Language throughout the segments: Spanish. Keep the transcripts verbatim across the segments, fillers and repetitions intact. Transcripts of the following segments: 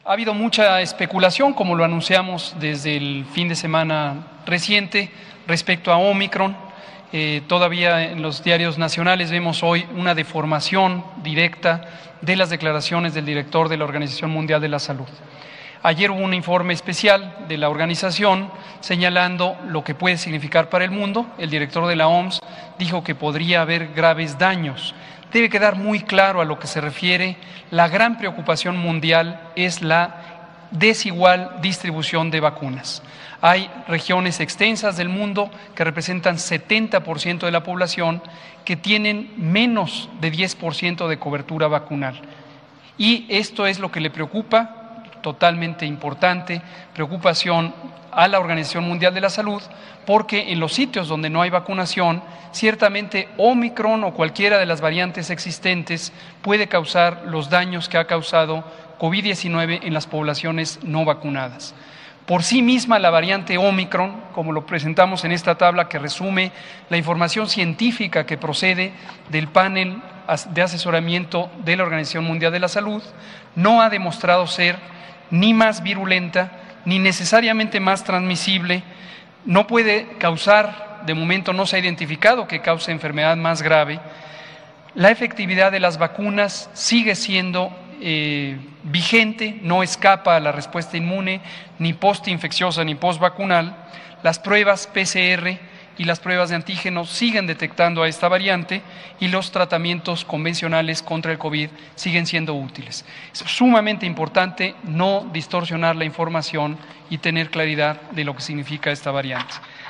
Ha habido mucha especulación, como lo anunciamos desde el fin de semana reciente, respecto a Omicron. Eh, todavía en los diarios nacionales vemos hoy una deformación directa de las declaraciones del director de la Organización Mundial de la Salud. Ayer hubo un informe especial de la organización señalando lo que puede significar para el mundo. El director de la O M S dijo que podría haber graves daños. Debe quedar muy claro a lo que se refiere. La gran preocupación mundial es la desigual distribución de vacunas. Hay regiones extensas del mundo que representan setenta por ciento de la población que tienen menos de diez por ciento de cobertura vacunal. Y esto es lo que le preocupa, totalmente importante, preocupación a la Organización Mundial de la Salud, porque en los sitios donde no hay vacunación, ciertamente Omicron o cualquiera de las variantes existentes puede causar los daños que ha causado COVID diecinueve en las poblaciones no vacunadas. Por sí misma la variante Omicron, como lo presentamos en esta tabla que resume la información científica que procede del panel de asesoramiento de la Organización Mundial de la Salud, no ha demostrado ser ni más virulenta, ni necesariamente más transmisible, no puede causar, de momento no se ha identificado que cause enfermedad más grave. La efectividad de las vacunas sigue siendo eh, vigente, no escapa a la respuesta inmune, ni postinfecciosa ni postvacunal. Las pruebas P C R y las pruebas de antígenos siguen detectando a esta variante y los tratamientos convencionales contra el COVID siguen siendo útiles. Es sumamente importante no distorsionar la información y tener claridad de lo que significa esta variante.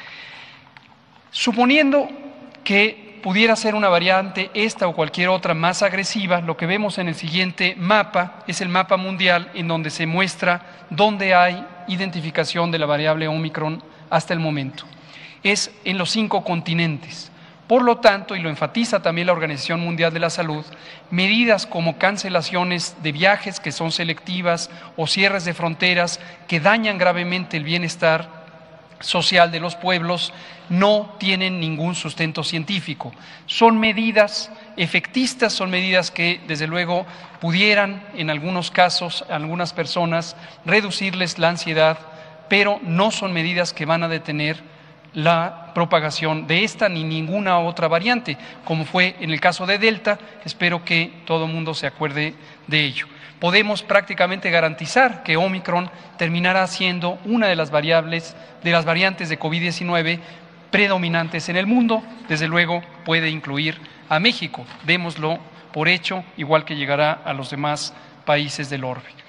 Suponiendo que pudiera ser una variante esta o cualquier otra más agresiva, lo que vemos en el siguiente mapa es el mapa mundial en donde se muestra dónde hay identificación de la variable Omicron hasta el momento. Es en los cinco continentes. Por lo tanto, y lo enfatiza también la Organización Mundial de la Salud, medidas como cancelaciones de viajes que son selectivas o cierres de fronteras que dañan gravemente el bienestar social de los pueblos no tienen ningún sustento científico. Son medidas efectistas, son medidas que desde luego pudieran en algunos casos, a algunas personas, reducirles la ansiedad, pero no son medidas que van a detener la propagación de esta ni ninguna otra variante, como fue en el caso de Delta. Espero que todo el mundo se acuerde de ello. Podemos prácticamente garantizar que Omicron terminará siendo una de las variables, de las variantes de COVID diecinueve predominantes en el mundo. Desde luego puede incluir a México, démoslo por hecho, igual que llegará a los demás países del orbe.